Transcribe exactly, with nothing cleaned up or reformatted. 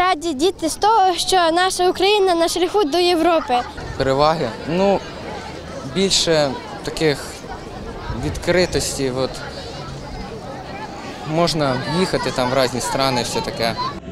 раді діти з того, що наша Україна на шляху до Європи. Переваги? Ну, більше таких відкритості. От, можна їхати там в різні країни, все таке.